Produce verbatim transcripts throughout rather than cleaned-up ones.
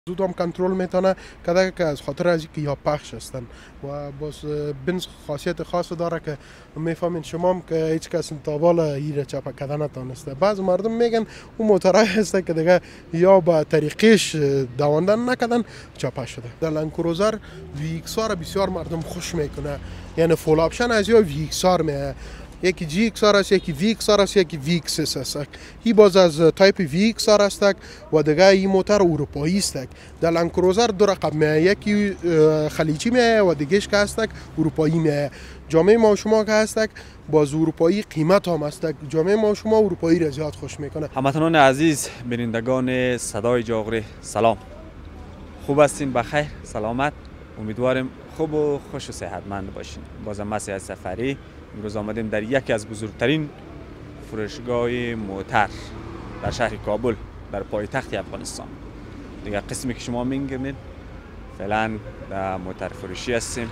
زود هم کنترل میتونه کده که از خاطر از اینکه یا پخش هستن و باز بنز خاصیت خاص داره که میفهمین شما هم که هیچ کس تابال ایره چپه کده نتانسته. بعض مردم میگن اون موترای هسته که دیگه یا با طریقش دواندن نکدن چپه شده. در لندکروزر وی ایکس آر بسیار مردم خوش میکنه، یعنی فول آپشن از یا وی ایکس آر میه، یکی جی ایکس آر است، یکی وی ایکس آر است، یکی وی ایکس اس است. این باز از تایپ وی ایکس آر است و دیگه این موتر اروپایی است. در لندکروزر دو رقم میه، یکی خلیجی میه و دیگهش که است اروپایی میه. جامعه ما شما که هست باز اروپایی قیمت هم است. جامعه ما شما اروپایی را زیاد خوش میکنه. هموطنان عزیز، بینندگان صدای جاغری، سلام. خوب هستین؟ بخیر، سلامت؟ امیدوارم خوب و خوش و صحتمند باشین. بازم من سیاد سفری امروز آمدیم در یکی از بزرگترین فروشگاه موتر در شهر کابل در پایتخت افغانستان. دیگه قسمی که شما می‌بینید فعلا در موتر فروشی هستیم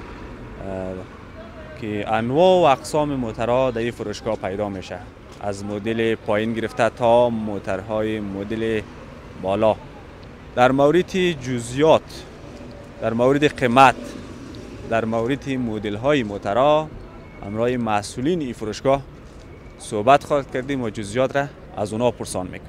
که انواع و اقسام موترها در این فروشگاه پیدا میشه، از مدل پایین گرفته تا موترهای مدل بالا. در مورد جزئیات، در مورد قیمت، در مورد مدل های موترها همراه مسئولین این فروشگاه صحبت خواهد کردیم و جزئیات را از اونا پرسان میکنیم.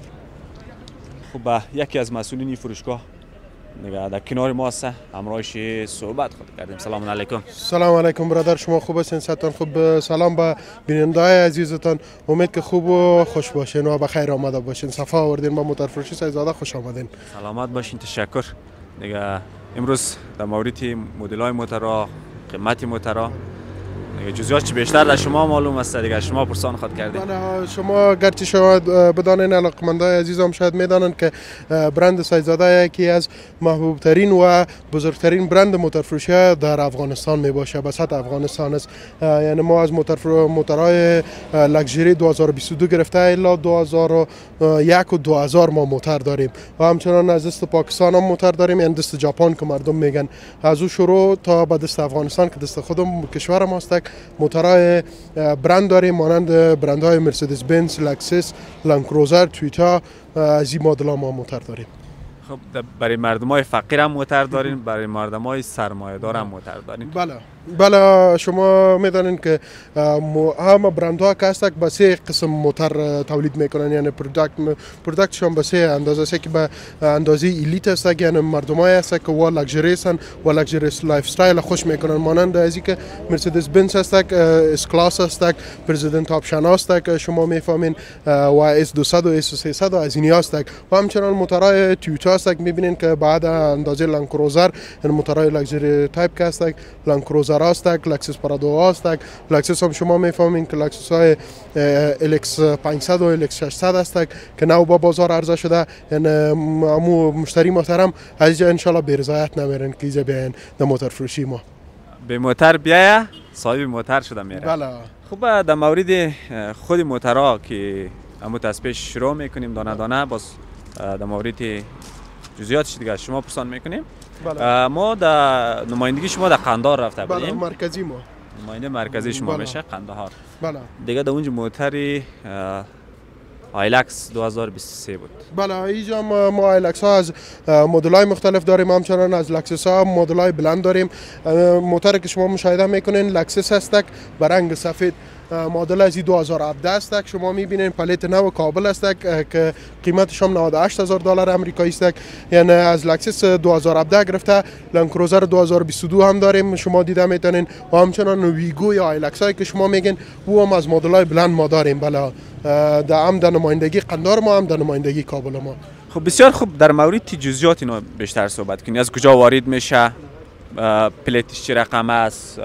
خب یکی از مسئولین این فروشگاه نگاه در کنار ما هست، همراهش صحبت خواهد کردیم. سلام علیکم. سلام علیکم برادر، شما خوب هستین؟ صحتتان خوب؟ سلام به بیننده‌های عزیزتان، امید که خوب و خوش باشین و بخیر آمده باشین. صفا آوردین با موتر فروشی سیدزاده، خوش آمدین. سلامت باشین، تشکر. دیگه امروز در مورد مدل‌های موترها، قیمت موترها، جزئیات چی بیشتر در شما معلوم است، دیگه شما پرسان خواهد کردید. بله، شما گرچه شما بدانین، علاقمندای عزیزم شاید میدانن که برند سیدزاده یکی از محبوب ترین و بزرگترین برند موتر فروشی در افغانستان می باشه، به سطح افغانستان است. یعنی ما از موتر موترهای لکژری دو هزار و بیست و دو گرفته الی دو هزار و یک و دو هزار ما موتر داریم و همچنان از دست پاکستان هم موتر داریم، یعنی دست ژاپن که مردم میگن، از او شروع تا به دست افغانستان که دست خودم کشور ماست. موترهای برند داریم مانند برندهای مرسدس بنز، لکسس، لندکروزر، تویوتا. از این مدل ها ما موتر داریم. خب برای مردمای فقیر هم موتر دارین، برای مردمای سرمایه‌دار هم موتر دارین. بله بله، شما میدانین که همه برندها که هستن به سه قسم موتر تولید میکنن، یعنی پروداکت پروداکتشون به سه اندازه است که به اندازه الیت است، یعنی مردمای است که وا لکژری هستن و لکژری لایف استایل خوش میکنن، مانند از اینکه مرسدس بنز است، اس کلاس است، پرزیدنت آپشن است که شما میفهمین، و اس دویست و اس سیصد از اینی است، و همچنان موترهای تویوتا است که میبینین که بعد اندازه لندکروزر، یعنی موترهای لکژری تایپ که است، لندکروزر است، لکسس پرادو است. لکسس هم شما میفهمین که لکسس های الکس پانصد و الکس ششصد است که نو با بازار عرضه شده. یعنی امو مشتری محترم از اینجا ان شاء الله به رضایت نمیرن که اینجا بیاین در موتر فروشی ما. به موتر بیایه صاحب موتر شده میره. بله. خوب، در مورد خود موترها که امو تسبیش شروع میکنیم دانه دانه، باز در مورد جزئیاتش دیگه شما پرسان میکنیم. بله. ما در نمایندگی شما در قندهار رفته بودیم. بله، مرکزی ما. نماینده مرکزی شما بله. میشه قندهار. بله. دیگه در اونجا موتری هایلکس دو هزار و بیست و سه بود. بله، اینجا ما, ما هایلکس ها از مدل های مختلف داریم، همچنان از لکسس ها مدل های بلند داریم. موتر که شما مشاهده میکنین لکسس است به رنگ سفید، مدل از دو هزار و هفده است. شما میبینین پلیت نو کابل است که قیمتش هم نود و هشت هزار دلار آمریکایی است. یعنی از لکسس دو هزار و هفده گرفته لندکروزر دو هزار و بیست و دو هم داریم، شما دیده میتونین، و همچنان ویگو یا هایلکس هایی که شما میگین او هم از مدل های بلند ما داریم. بله، در هم در نمایندگی قندهار ما، هم در نمایندگی کابل ما. خب بسیار خوب، در مورد جزئیات اینا بیشتر صحبت کنید. از کجا وارد میشه، پلیتش چه رقم است،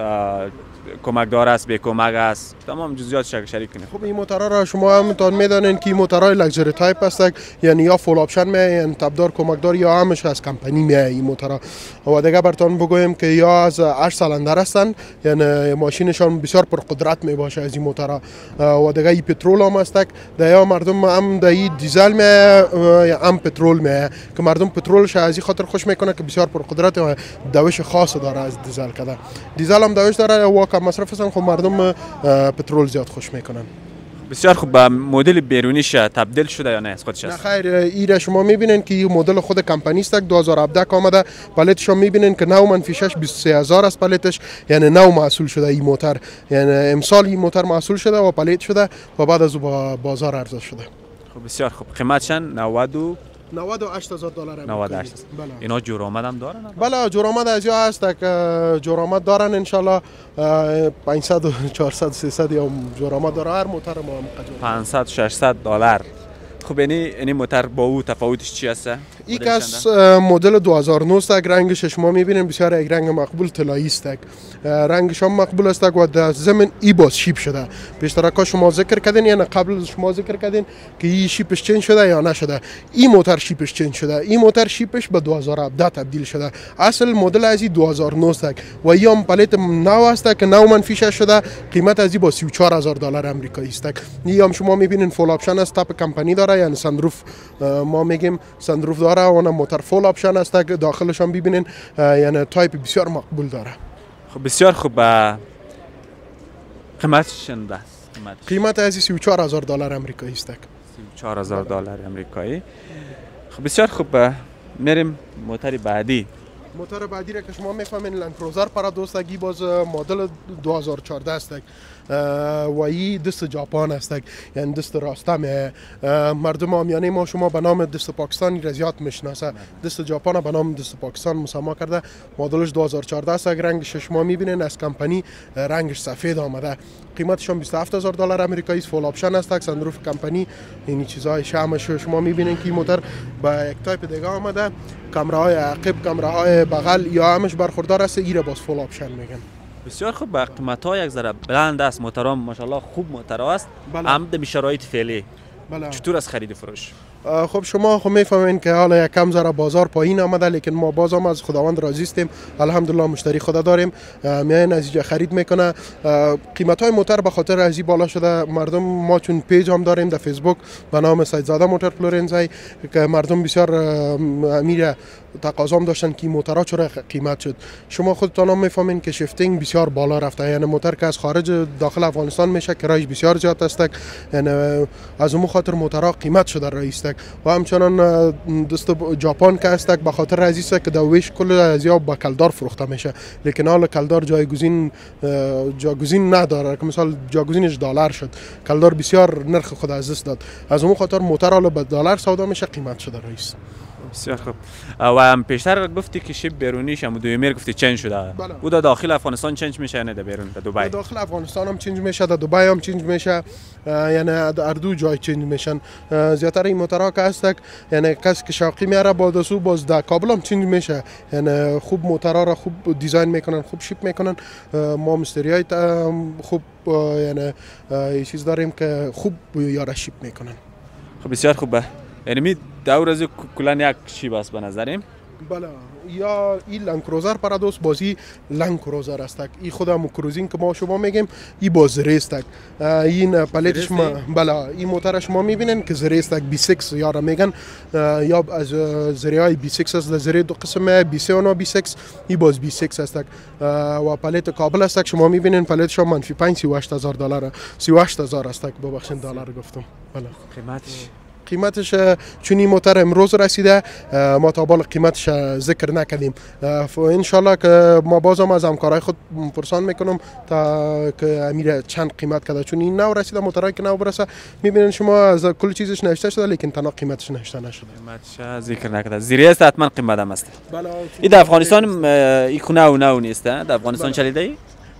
کمک دار است، به کمک است، تمام جزئیات شریک کنید. خب این موترها را شما هم تان میدانین که این موترهای لکژری تایپ است، یعنی یا فول آپشن میه، یعنی تبدار کمک دار، یا همش از کمپانی میه این موترها. و دیگه برتون بگویم که یا از هشت سیلندر هستن، یعنی ماشینشان بسیار پرقدرت می باشه از این موترها. و دیگه این پترول هم است، یا مردم هم در این دیزل میه یا هم پترول میه که مردم پترولش از این خاطر خوش میکنه که بسیار پرقدرت و دوش خاص داره از دیزل کده. دیزل هم دوش داره و کم مصرف هستن، خب مردم پترول زیاد خوش میکنن. بسیار خوب. به مدل بیرونیش تبدیل شده یا نه از خودش نه است؟ خیر، ایره شما میبینین که این مدل خود کمپانی است دو هزار و هفده آمده. پالتش هم میبینین که نو منفی شش بیست و سه هزار است پالتش، یعنی نو محصول شده این موتر، یعنی امسال این موتر محصول شده و پالت شده و بعد از او با بازار عرضه شده. خب بسیار خوب. قیمتش نود و نود و هشت هزار دلار امریکایی. نود و هشت. بله. اینا جورآمد هم دارن؟ بله جورآمد از یا هست که جورآمد دارن ان شاء الله پانصد و چهارصد سیصد یا جورآمد داره هر موتر ما هم پانصد ششصد دلار. خب یعنی این موتر با او تفاوتش چی است؟ این کس مدل دو هزار و نه است. رنگش شما میبینین بسیار یک رنگ مقبول طلایی است. رنگش هم مقبول است و در ضمن ای باز شیپ شده. بیشتر شما ذکر کردین یعنی قبل شما ذکر کردین که این شیپش چنج شده یا نشده. این موتر شیپش چنج شده. این موتر شیپش به دو هزار و هفده تبدیل شده. اصل مدل از دو هزار و نه است و این هم پالت نو است که نو منفی شش شده. قیمت از با سی و چهار هزار دلار امریکایی است. این هم شما میبینین فول آپشن است، تاپ کمپانی داره، یعنی سندروف ما میگیم سندروف داره و موتر فول آپشن است که داخلش هم ببینین یعنی تایپ بسیار مقبول داره. خب بسیار خوب. قیمتش چند است؟ قیمت از سی و چهار هزار دلار امریکایی است. سی و چهار هزار دلار امریکایی. خب بسیار خوب. میریم موتر بعدی. موتر بعدی را که شما میفهمین لند کروزر پارادوس است. باز مدل دو هزار و چهارده است و این دست ژاپن است، یعنی دست راستم. مردم عامیانه ما شما به نام دست پاکستانی را زیاد میشناسه. دست ژاپن به نام دست پاکستان مسما کرده. مدلش دو هزار و چهارده است. رنگش شما میبینین از کمپانی رنگش سفید آمده. قیمتش هم بیست و هفت هزار دلار امریکایی است. فول آپشن است. سندروف کمپانی این چیزای شمش شما میبینین که این موتر با یک تایپ دیگه آمده. کامراهای عقب، کامراهای بغل یا همش برخوردار است. ایره باز فول آپشن میگن. بسیار خوب. با قیمت ها یک ذره بلند است. موترام ماشاءالله خوب موتر است. هم به شرایط فعلی. بله. چطور از خرید فروش؟ خب شما خب میفهمین که حالا یک کم ذره بازار پایین آمده، لیکن ما باز هم از خداوند راضی هستیم. الحمدلله مشتری خدا داریم، میاین از اینجا خرید میکنه. قیمت های موتر به خاطر از این بالا شده. مردم ما چون پیج هم داریم در فیسبوک به نام سیدزاده موتر فلورنزای که مردم بسیار امیر تقاضا هم داشتن که موترها چرا قیمت شد. شما خودتان هم میفهمین که شیفتینگ بسیار بالا رفته، یعنی موتر که از خارج داخل افغانستان میشه کرایش بسیار زیاد است، یعنی از اون خاطر موترها قیمت شده رئیس و همچنان دست ژاپن که است به خاطر از است که دویش کل از یا با کلدار فروخته میشه، لیکن حالا کلدار جایگزین جایگزین نداره که مثلا جایگزینش دلار شد. کلدار بسیار نرخ خود از دست داد، از اون خاطر موتر حالا به دلار سودا میشه، قیمت شده رئیس. بسیار خوب. و هم پیشتر گفتی که شیب بیرونیش هم دویمیر گفتی چنج شده. بله. او در داخل افغانستان چنج میشه نه در بیرون در دبی؟ داخل افغانستان هم چنج میشه، در دبی هم چنج میشه، یعنی در دو جای چنج میشن. زیاتر این موترها که هست یعنی کسی که شوقی میاره با دسو باز در کابل هم چنج میشه، یعنی خوب موترها را خوب دیزاین میکنن، خوب شیپ میکنن. ما مشتریای خوب یعنی یه چیز داریم که خوب یاره شیپ میکنن. خب بسیار خوبه. یعنی می دو روز کلان یک شیب است به نظریم. بله. یا این لند کروزر پارادوس بازی لند کروزر است. این خودم کروزینگ که ما شما میگیم این باز زره است. این پالتش ما بله این موتر شما میبینین که زره است. بی شش یارا میگن یا از زره های بی شش است. زره دو قسمه بی سه و بی شش. این باز بی شش است و پالت کابل است. شما میبینین پالتش هم منفی پنج سی و هشت هزار دلار سی و هشت هزار است. ببخشید دلار گفتم. بله. قیمتش قیمتش چون این موتر امروز رسیده ما تا بالا قیمتش ذکر نکردیم. ان شاء الله که ما بازم از همکارای خود پرسان میکنم تا که امیر چند قیمت کرده، چون این نو رسیده. موترایی که نو برسه میبینین شما از کل چیزش نوشته شده لیکن تنها قیمتش نوشته نشده. قیمتش ذکر نکرده. زیره است حتما قیمت هم است. بله. این در افغانستان این نو نو نیست. در افغانستان چلیده ای؟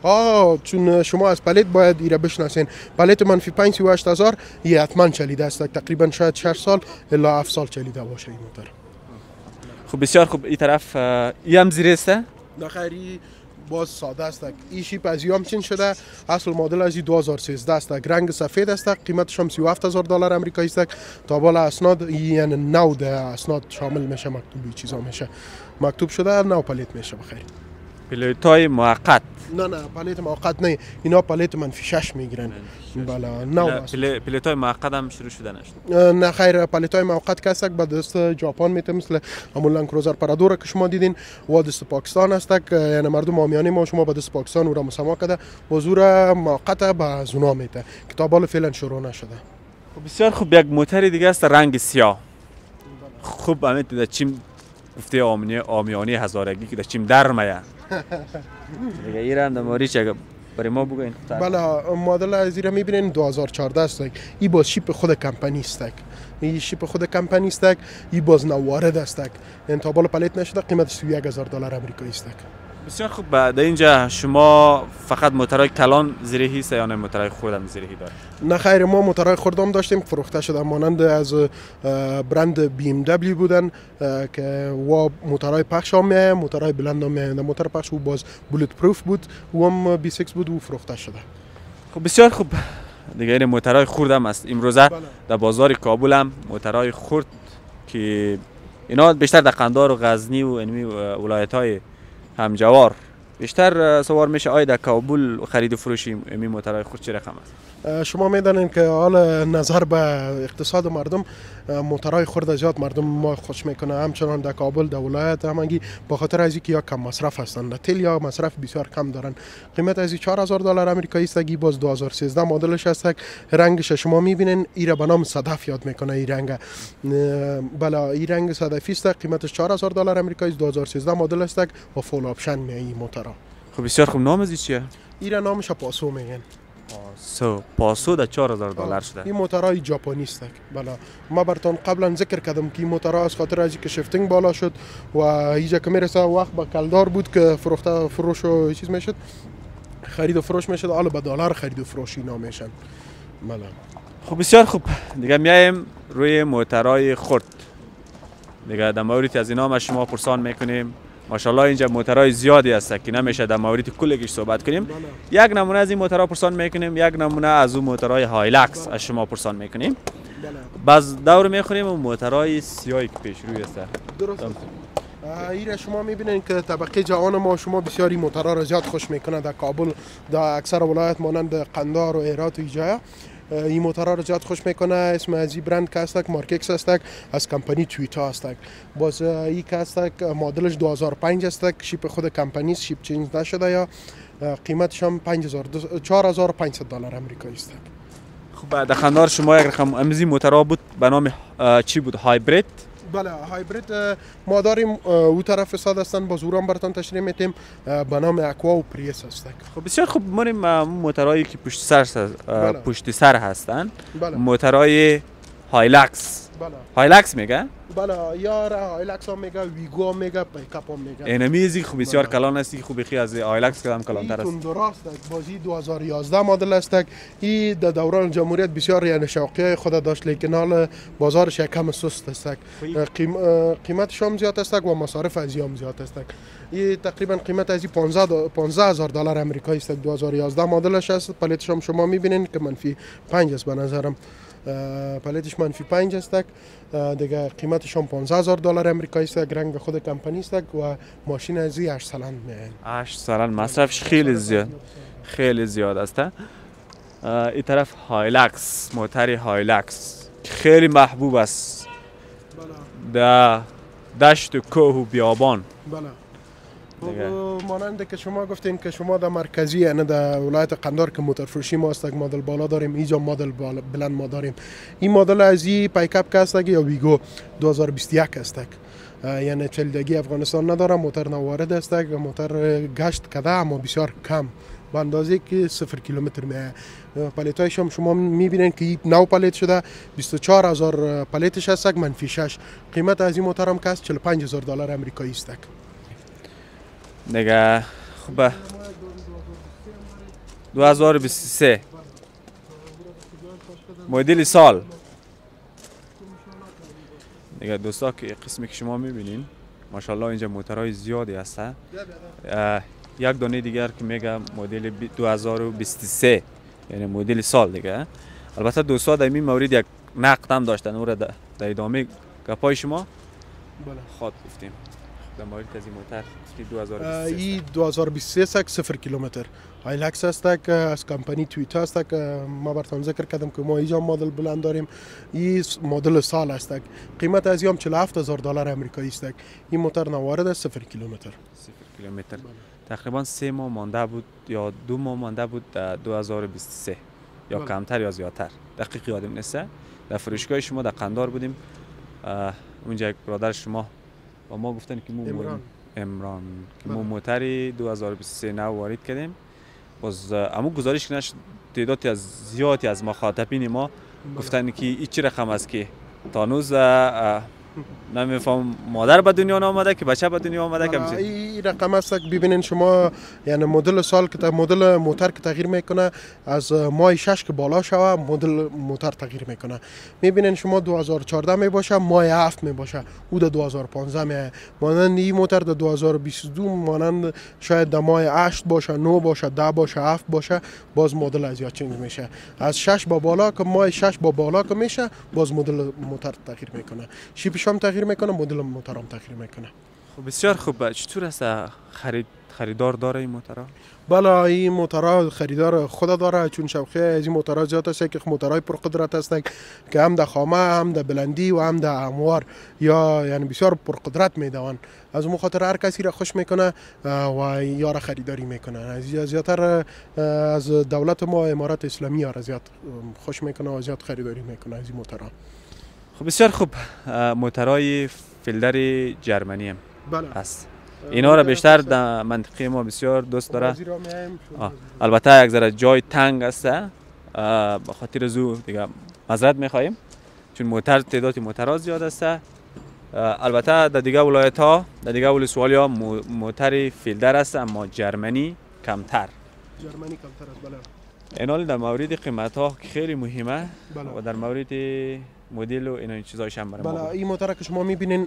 آه چون شما از پالت باید ایره بشناسین. پالت منفی پنج سی و هشت هزار یه حتما چلیده است. تقریبا شاید شش سال الا هفت سال چلیده باشه این موتر. خب بسیار خوب. این طرف ای هم زیره است؟ نه خیری باز ساده است. این شیپ از یام چین شده. اصل مدل از دو هزار و سیزده است. رنگ سفید است. قیمتش هم سی و هفت هزار دلار امریکایی است. تا بالا اسناد یعنی نود اسناد شامل میشه، مکتوبی چیزا میشه، مکتوب شده نو پالت میشه. بخیر. پلیتای موقت. نه نه پلیت موقت نه، اینا پلیت منفی شش میگیرن. بله نه پل پلیتای موقت هم شروع شده نشد. نه خیر، پلیتای موقت که است به دست ژاپن میته، مثل همون لند کروزر پرادور که شما دیدین و دست پاکستان است، یعنی مردم عامیانه ما شما به دست پاکستان او را مسما کرده و زور موقت به زونا میته. کتابال فعلا شروع نشده. بسیار خوب. یک موتر دیگه است رنگ سیاه. خوب همین در چیم گفته آمنی آمیانی هزارگی که در چیم در میه. دیگه ایران دماری چه برای ما بگوین. بله مدل از ایران میبینین دو هزار و چهارده است. این باز شیپ خود کمپانی است. این شیپ خود کمپانی است. این باز نوارد است. این تا بالا پلیت نشده، قیمتش سی و یک هزار دلار آمریکایی است. بسیار خوب. در اینجا شما فقط موترهای کلان زیرهی است یا نه موترهای خرد هم زیرهی داره؟ نه خیر، ما موترهای خرد هم داشتیم فروخته شده، مانند از برند بی ام دبلیو بودن که و موترهای پخش هم میه، موترهای بلند هم میه. موتر پخش و باز بولت پروف بود و هم بی سیکس بود و فروخته شده. خب بسیار خوب. دیگه این موترهای خرد هم است. امروزه در بازار کابل هم موترهای خرد که اینا بیشتر در قندار و غزنی و اینمی ولایت‌های همجوار بیشتر سوار میشه. آیا در کابل خرید و فروش این موترهای خرد چه رقم است؟ شما میدانین که حال نظر به اقتصاد مردم موترهای خرد زیاد مردم ما خوش میکنه، همچنان در کابل در ولایت همگی به خاطر از اینکه یا کم مصرف هستند، تل یا مصرف بسیار کم دارن. قیمت از چهار هزار دلار آمریکایی است. باز دو هزار و سیزده مدلش است. رنگش شما میبینین ایرا به نام صدف یاد میکنه این رنگ. بله این رنگ صدفی است. قیمتش چهار هزار دلار آمریکایی، دو هزار و سیزده مدل است و فول آپشن میه این موتر. خب بسیار خوب. نام از چیه؟ ایرا نامش پاسو میگن. پاسو پاسو در چهار هزار دلار شده. این موترهای ژاپنی است. بله ما براتون قبلا ذکر کردم که این موترها از خاطر از اینکه شیفتینگ بالا شد و اینجا که میرسه وقت با کلدار بود که فروخته فروش و چیز میشد، خرید و فروش میشد، حالا به دلار خرید و فروش اینا میشن. بله خب بسیار خوب. دیگه میایم روی موترهای خرد. دیگه در مورد از اینا ما شما پرسان میکنیم. ماشاءالله اینجا موترهای زیادی هست که نمیشه در مورد کلش صحبت کنیم. بله. یک نمونه از این موترها پرسان میکنیم، یک نمونه از اون موترهای هایلکس از شما پرسان میکنیم. بله. باز دور میخوریم و موترهای سیاهی که پیش روی است. درست. ایره شما میبینین که طبقه جوان ما شما بسیاری موترها را زیاد خوش میکنه در کابل، در اکثر ولایت مانند قندار و هرات و ایجا. این موترها رو زیاد خوش میکنه. اسم از این برند که هستک مارککس هستک، از کمپانی تویوتا هستک. باز این که هستک مدلش دو هزار و پنج هستک، شیپ خود کمپانی است، شیپ چینج نشده یا قیمتش هم چهار هزار و پانصد دلار آمریکایی است. خب در قندار شما یک رقم امزی موترها بود به نام چی بود؟ هایبرید؟ بله هایبرید ما داریم او طرف استاد هستن، باز او را براتون تشریح میتیم به نام اکوا و پریس هست. خب بسیار خوب. مونیم موترهایی که پشت سر بله. پشت سر هستن. بله. موترهای هایلکس. بله. هایلکس میگه؟ بله یار هایلکس هم میگه، ویگو هم میگه، پیکاپ هم میگه. اینمیزی خوب بسیار کلان است که خوبی خی از هایلکس کدام کلانتر است. این درست است. بازی دو هزار و یازده مدل است. این در دوران جمهوریت بسیار یعنی شوقی خود داشت، لیکن حال بازارش کم سست است. قیم قیمتش هم زیاد است و مصارف از هم زیاد است. این تقریبا قیمت از پانزده هزار دلار آمریکایی است. دو هزار و یازده مدلش است. پلیتش هم شما میبینین که منفی پنج است به نظرم. پلیتش منفی پنج است. دیگه قیمتش هم پانزده هزار دلار آمریکایی است. رنگ خود کمپانی است و ماشین از این هشت سالن میه. هشت سالن مصرفش خیلی زیاد خیلی زیاد است. این طرف هایلکس، موتر هایلکس خیلی محبوب است در دشت و کوه و بیابان. بله. مانند که شما گفتین که شما در مرکزی یعنی در ولایت قندار که موتر فروشی ما است، مدل بالا داریم، اینجا مدل بلند ما داریم. این مدل از این پیکاپ که است یا ویگو دو هزار و بیست و یک است. یعنی چلدگی افغانستان نداره، موتر نوارد است، موتر گشت کده اما بسیار کم به اندازه که صفر کیلومتر میه. پلیتایش هم شما میبینین که نو پلیت شده، بیست و چهار هزار پلیتش هست، منفی شش. قیمت از این موتر هم که است چهل و پنج هزار دلار آمریکایی است. دیگه خوبه. دو هزار و بیست و سه مدل سال. دیگه دوستا که قسمی که شما میبینین ماشاءالله اینجا موترهای زیادی هستن. یک دانه دیگر که میگه مدل دو هزار و بیست و سه یعنی مدل سال دیگه. البته دوستا در این مورد یک نقد هم داشتن، اون را در ادامه گپای شما خواهد گفتیم. در مورد از این موتر دو هزار و بیست و سه ای دو هزار و بیست و سه است صفر کیلومتر هایلکس است که از کمپانی تویوتا است که ما براتون ذکر کردم که ما اینجا مدل بلند داریم. این مدل سال است. قیمت از این چهل و هفت هزار دلار آمریکایی است. این موتور نوارد است صفر کیلومتر. صفر کیلومتر. تقریبا سه ماه مانده بود یا دو ماه مانده بود دو هزار و بیست و سه یا بله. کمتر یا زیادتر دقیق یادم نیست. در فروشگاه شما در قندار بودیم، اونجا یک برادر شما با ما گفتن که مو امران امران که مو موتری دو هزار و بیست و سه نو وارد کردیم. باز امو گزارش که نشد تعدادی از زیادی از مخاطبین ما گفتن که این چه رقم است که تا هنوز نمیفهم مادر به دنیا آمده که بچه به دنیا آمده که این رقم است که ببینین شما، یعنی مدل سال که مدل موتور که تغییر میکنه از ماه شش که بالا شوه مدل موتور تغییر میکنه. میبینین شما دو هزار و چهارده می باشه ماه هفت می باشه او در دو هزار و پانزده می مانند این موتور در دو هزار و بیست و دو مانند شاید در ماه هشت باشه نه باشه ده باشه هفت باشه باز مدل از یا چنج میشه. از شش با بالا که ماه شش با بالا که میشه باز مدل موتور تغییر میکنه. شیپش هم تغییر میکنه، مدل موتور هم تغییر میکنه. خب بسیار خوب. چطور است خرید خریدار داره این موتورها؟ بله این موتورها خریدار خود داره، چون شوخی از این موتورها زیاد است که موتورهای پرقدرت هستند که هم در خامه هم در بلندی و هم در اموار یا یعنی بسیار پرقدرت میدوان. از اون خاطر هر کسی را خوش میکنه و یار خریداری میکنه. از زیادتر از دولت ما امارات اسلامی را زیاد خوش میکنه و زیاد خریداری میکنه از این موتورها. خب بسیار خوب. موتورهای فیلدر جرمنی هم بله است. اینا را بیشتر در منطقه ما بسیار دوست داره. البته یک ذره جای تنگ است، به خاطر زو دیگه معذرت میخواهیم چون موتر تعداد موترها زیاد است. البته در دیگه ولایت ها در دیگه ولسوالی ها موتر فیلدر است اما جرمنی کمتر. جرمنی کمتر است. بله. اینال در مورد قیمت ها خیلی مهمه. بله. و در مورد مدل و اینا این چیزایش هم برای ما. بله این موتور که شما میبینین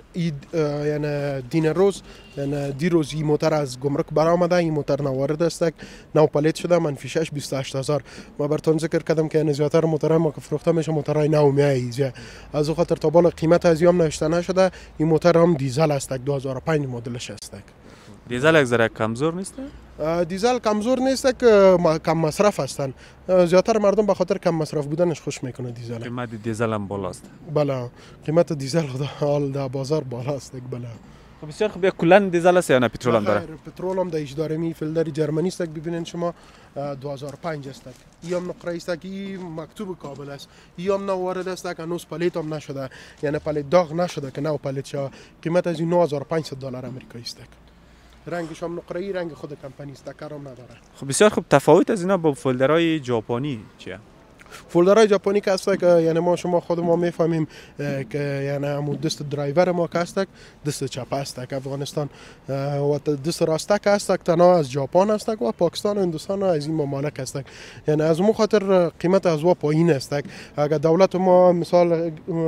یعنی دین روز یعنی دیروز این موتور از گمرک برآمده. این موتور نوارد است، نو پلیت شده، منفی شش بیست و هشت هزار. ما براتون ذکر کردم که زیادتر موتورهای ما که فروخته میشه موتورهای نو میایه. از اون خاطر تا بالا قیمت از یام نوشته نشده. این موتور هم دیزل است، دو هزار و پنج مدلش است. دیزل یک ذره کمزور نیست؟ دیزل کمزور نیست که کم مصرف هستن. زیادتر مردم به خاطر کم مصرف بودنش خوش میکنه دیزل. قیمت دیزل هم بالاست. بله قیمت دیزل حال در بازار بالاست. بله. خب بسیار خوب. کلا دیزل است یا نه پترول هم داره؟ پترول هم دایش داره. می فیلدر جرمنی است. ببینید شما دو هزار و پنج است. این هم نقره است که این مکتوب کابل است. این هم نو وارد است که هنوز پلیت هم نشده، یعنی پلیت داغ نشده که نو پلیت شه. قیمت از این نه هزار و پانصد دلار آمریکایی است. رنگش هم نقره‌ای رنگ خود کمپانی است، کارم نداره. خب بسیار خوب. تفاوت از اینا با فولدرهای ژاپنی چیه؟ فولدرهای ژاپنی که است که یعنی ما شما خود ما میفهمیم که یعنی همون دست درایور ما که است دست چپ است که افغانستان و دست راست که است تنها از ژاپن است و پاکستان و هندوستان از این ممالک است. یعنی از اون خاطر قیمت از وا پایین است. اگر دولت ما مثال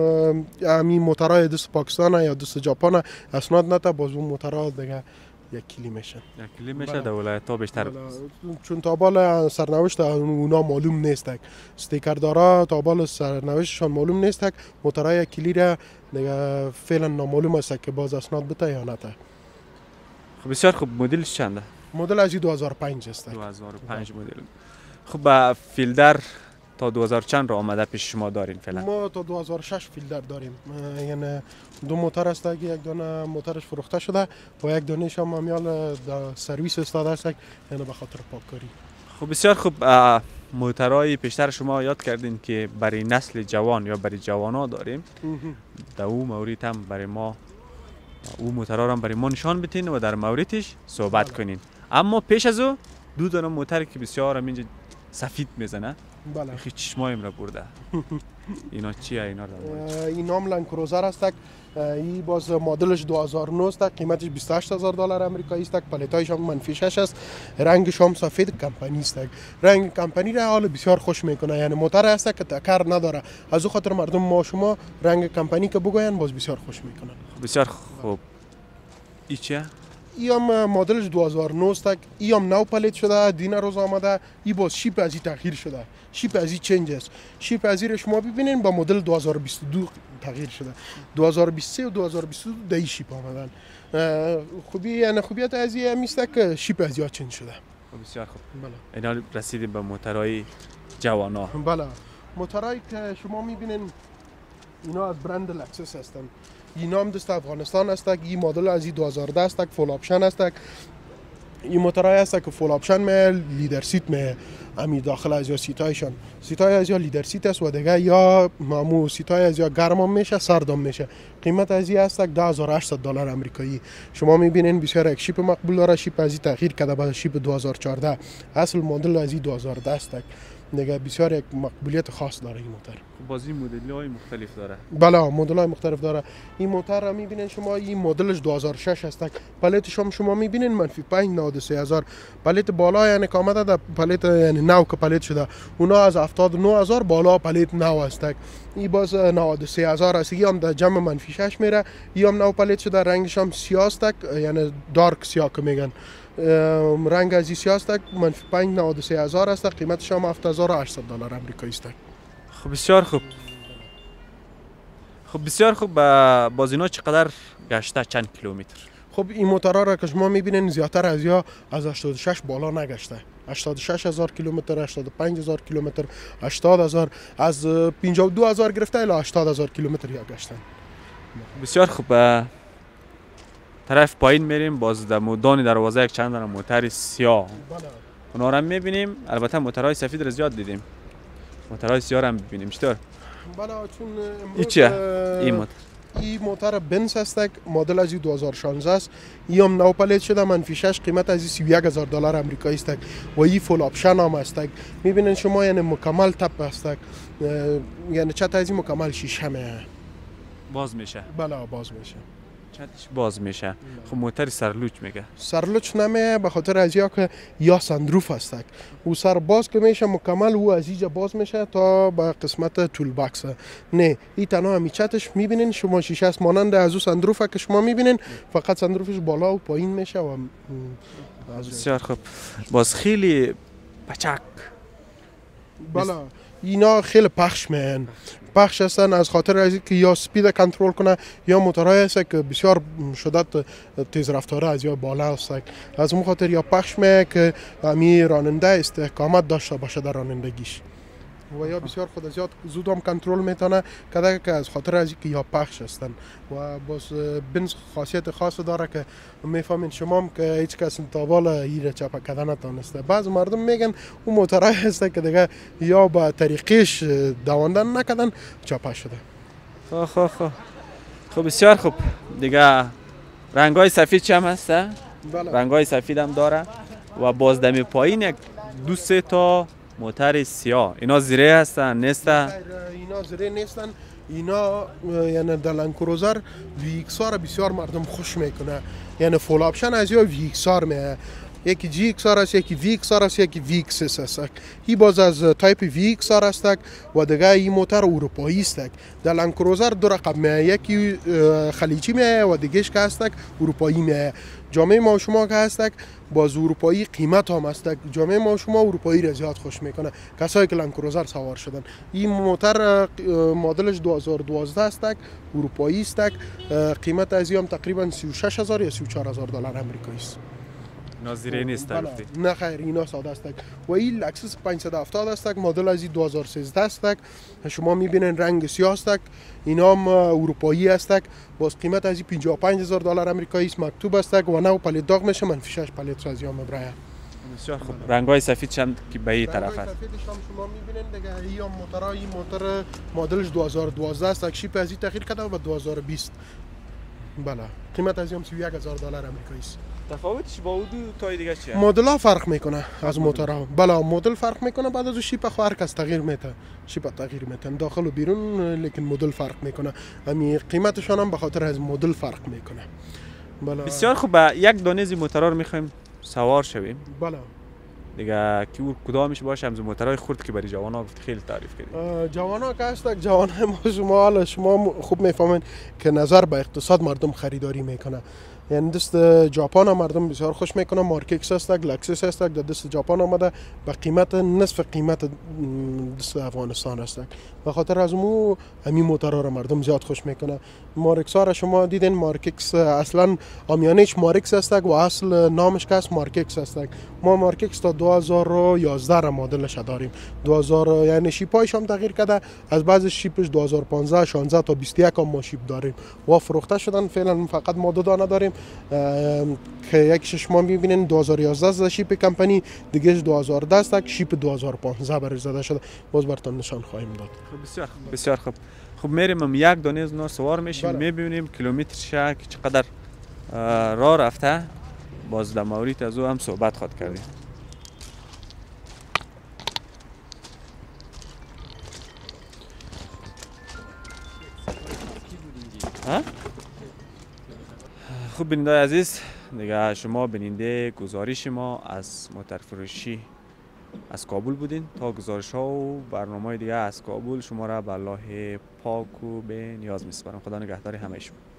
همین موتورهای دست پاکستان یا دست ژاپن اسناد نده باز اون موتورها دیگه یک کلی میشه. یک کلی میشه در ولایت ها بیشتر. چون تا بالا سرنوشت اونا معلوم نیست. استیکر دارا تا بالا سرنوشتشان معلوم نیست. موتورهای یک کلی را دیگه فعلا نامعلوم است که باز اسناد بده یا نه. خب بسیار خوب. مدلش چنده؟ مدل از دو هزار و پنج است. دو هزار و پنج مدل. خب فیلدر تا دو هزار چند را آمده پیش شما دارین فعلا؟ ما تا دو هزار و شش فیلدر داریم. یعنی دو موتور است که یک دانه موتورش فروخته شده و یک دانهش هم میال در سرویس استاده است، یعنی به خاطر پاککاری. خب بسیار خوب. موتورهای پیشتر شما یاد کردین که برای نسل جوان یا برای جوانا داریم. در او مورد هم برای ما او موتورها هم برای ما نشان بدین و در موردش صحبت کنین. اما پیش از او دو دانه موتور که بسیار هم اینجا سفید میزنه. بله. خیلی چشمایم را برده. اینا چیه اینا؟ این نام لند کروزر است. این باز مدلش دو هزار و نه است. قیمتش بیست و هشت هزار دلار آمریکایی است. پلیتایش هم منفی شش است. رنگش هم سفید کمپانی است. رنگ کمپانی را حال بسیار خوش میکنه. یعنی موتور است که تکر نداره. از اون خاطر مردم ما شما رنگ کمپانی که بگوین باز بسیار خوش میکنن. بسیار خوب. این چیه؟ ایام مدلش دو هزار و نه است. ایام نو پلیت شده، دین روز آمده. ای باز شیپ از این تغییر شده، شیپ از این چنج است. شیپ از این شما ببینین با مدل دو هزار و بیست و دو تغییر شده. دو هزار و بیست و سه و دو هزار و بیست و دو دایی شیپ آمدن. خوبی یعنی خوبیت از این است که شیپ از این چنج شده. بسیار خوب. بله. اینا رسیدیم به موتورهای جوانا. بله. موتورهایی که شما میبینین اینا از برند لکسس هستن. اینا هم دست افغانستان است. این مدل از دو هزار و ده است، فول آپشن است. این موتورهای است که فول آپشن می لیدر سیت می امی داخل از یا سیتایشان. سیتای از یا لیدر سیت است و دیگه یا مامو سیتای از یا گرم هم میشه، سرد هم میشه. قیمت از این است ده هزار و هشتصد دلار آمریکایی. شما میبینین بسیار یک شیپ مقبول داره. شیپ از این تغییر کرده به شیپ دو هزار و چهارده. اصل مدل از دو هزار و ده است. دیگه بسیار یک مقبولیت خاص داره این موتور. بازی مدل های مختلف داره. بله مدل های مختلف داره. این موتور را میبینین شما، این مدلش دو هزار و شش است. پلیتش هم شما میبینین منفی پنج نود و سه هزار. پلیت بالا یعنی که آمده در پلیت یعنی نو که پلیت شده، اونا از هفتاد و نه هزار بالا پلیت نو است. این باز نود و سه هزار است. این هم در جمع منفی شش میره. این هم نو پلیت شده، رنگش هم سیاه است، یعنی دارک سیاه که میگن. رنگ از این سیاه است، منفی پنج نود و سه هزار است. قیمتش هم هفت هزار و هشتصد دلار آمریکایی است. خب بسیار خوب. خب بسیار خوب. باز اینا چقدر گشته، چند کیلومتر؟ خب این موتورها را که شما میبینین زیادتر از یا از هشتاد و شش بالا نگشته. هشتاد و شش هزار کیلومتر، هشتاد و پنج هزار کیلومتر، هشتاد هزار، از پنجاه و دو هزار گرفته الی هشتاد هزار کیلومتر یا گشتن. بسیار خوب. طرف پایین میریم، باز در مودان دروازه یک چند دانه موتر سیاه. بله. اونا را میبینیم. البته موترهای سفید را زیاد دیدیم. موترهای سیاه را هم ببینیم. چطور؟ بله چون این چیه؟ این موتر. این موتر بنز است، مدل از دو هزار و شانزده است. این هم نو پلیت شده، منفی شش. قیمت از سی و یک هزار دلار آمریکایی است و این فول آپشن هم است. میبینین شما یعنی مکمل تپ است، یعنی چت از این مکمل شیشه همه باز میشه. بله باز میشه. چتش باز میشه. خب موتر سرلوچ میگه. سرلوچ نمیه به خاطر از یا که یا سندروف است. او سر باز که میشه مکمل او از اینجا باز میشه تا به قسمت تول باکس. نه این تنها همی چتش میبینین شما شیشه است مانند از او سندروفه که شما میبینین، فقط سندروفش بالا و پایین میشه و بسیار خوب. باز خیلی پچک. بله اینا خیلی پخش میان. پخش هستن از خاطر از اینکه یا سپید کنترل کنه یا موتورهای هست که بسیار شدت تیز رفتاره از یا بالا است. از اون خاطر یا پخش میه که امی راننده استحکامت داشته باشه در رانندگیش و یا بسیار خود زیاد زود هم کنترل میتونه کده که از خاطر از اینکه یا پخش هستن. و باز بنز خاصیت خاص داره که میفهمین شما هم که هیچ کس تابال ایره چپا کده نتانسته. بعض مردم میگن اون موتورهای هسته که دیگه یا با طریقش دواندن نکدن چپا شده. خب خب خب خب بسیار خوب. دیگه رنگ های سفید چه هم هسته؟ بله. رنگ های سفید هم داره و باز دمی پایین یک دو سه تا موتر سیاه. اینا زیره هستن نیستن؟ اینا زیره نیستن. اینا یعنی در لنکروزر وی ایکس آر بسیار مردم خوش میکنه. یعنی فول آپشن از یا وی ایکس آر میه. یکی جی ایکس آر است، یکی وی ایکس آر است، یکی وی ایکس اس است. این باز از تایپ وی ایکس آر است و دیگه این موتر اروپایی است. در لنکروزر دو رقم میه، یکی خلیجی میه و دیگهش که است اروپایی میه. جامعه ما شما که هست باز اروپایی قیمت هم است. جامعه ما شما اروپایی را زیاد خوش میکنه، کسایی که لنکروزر سوار شدن. این موتر مدلش دو هزار و دوازده است، اروپایی است. قیمت از این هم تقریبا سی و شش هزار یا سی و چهار هزار دلار آمریکایی است. نازیره نیست گفتی؟ نه خیر اینا ساده است و این لکسس پانصد و هفتاد است. مدل از دو هزار و سیزده است. شما میبینین رنگ سیاه است. اینا هم اروپایی است. باز قیمت از پنجاه و پنج هزار دلار آمریکایی است. مکتوب است و نو پلیت داغ میشه، منفی شش پلیت از یام برای. بسیار خوب. رنگ‌های سفید چند که به این طرف است؟ سفیدش هم شما میبینین دیگه. این موتورها این موتور مدلش دو هزار و دوازده است. شیپ از این تغییر کرده و دو هزار و بیست. بله. قیمت از این سی و یک هزار دلار آمریکایی است. تفاوتش با اون دو تای دیگه چیه؟ مدل ها فرق میکنه از موتورها. بله مدل فرق میکنه. بعد از شیپ خو هر کس تغییر میده. شیپ تغییر میده داخل و بیرون، لیکن مدل فرق میکنه. همین قیمتشون هم به خاطر از مدل فرق میکنه. بله. بسیار خوب. یک دانه از موتورها رو میخوایم سوار شویم. بله. دیگه کی کدامش باشه؟ همز موتورهای خرد که برای جوانا گفت خیلی تعریف کردید. جوانا که هست جوانا ما شما حالا شما خوب میفهمین که نظر به اقتصاد مردم خریداری میکنه. یعنی دست ژاپن مردم بسیار خوش میکنه. مارک ایکس است، لکسس است، در دست ژاپن آمده به قیمت نصف قیمت دست افغانستان است. به خاطر از مو همین موتورها را مردم زیاد خوش میکنه. مارکس ها را شما دیدین، مارک ایکس اصلا آمیانش مارکس است و اصل نامش که است مارک ایکس است. ما مارک ایکس تا دو هزار و یازده را مدلش داریم. دو هزار یعنی شیپایش هم تغییر کرده، از بعض شیپش دو هزار و پانزده شانزده تا بیست و یک هم ما شیپ داریم و فروخته شدن. فعلا فقط ما دو دانه داریم که یکیش شما میبینین دو هزار و یازده شیپ کمپانی، دیگه دو هزار و ده است، شیپ دو هزار و پانزده برای زده شده. باز براتون نشان خواهیم داد. بسیار خوب، بسیار خوب. خب میریم هم یک دانه از اونا سوار میشیم، بله. میبینیم کیلومترش که چقدر راه رفته. باز در مورد از او هم صحبت خواهد کردیم. خوب بیننده عزیز، دیگه شما بیننده گزارش ما از موتر فروشی از کابل بودین. تا گزارش ها و برنامه دیگه از کابل شما را به الله پاک و به نیاز میسپارم. خدا نگهدار همه شما.